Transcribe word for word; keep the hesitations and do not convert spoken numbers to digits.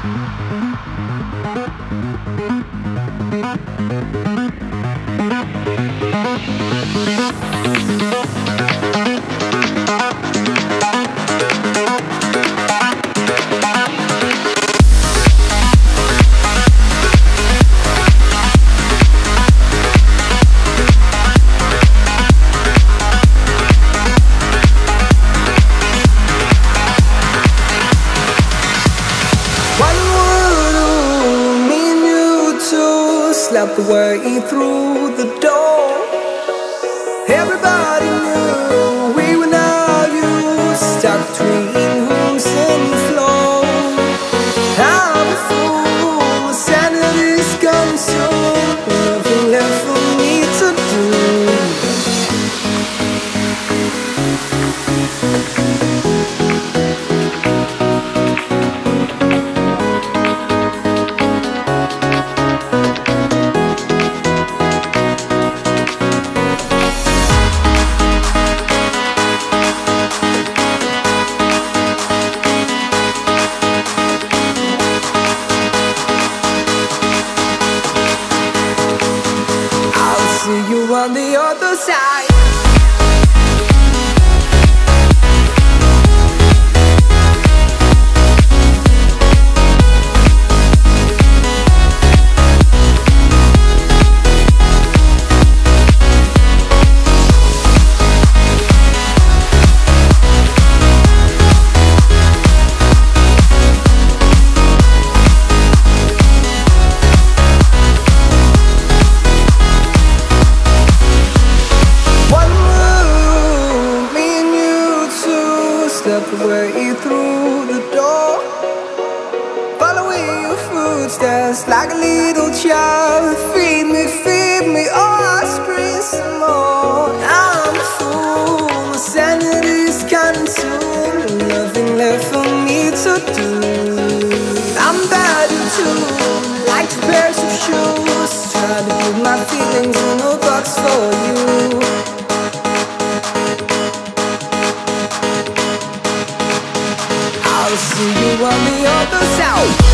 Slept the way through the door. Everybody knew we were now used, stuck between rooms and the floor. I'm a fool, my sanity's gone soon, nothing left for me to do. See you on the other side. Step away through the door, following your footsteps like a little child. Feed me, feed me, oh, I scream some more. I'm a fool, my sanity's consumed, nothing left for me to do. I'm bad too, like two pairs of shoes, trying to put my feelings in a box for you. I'll see you on the other side.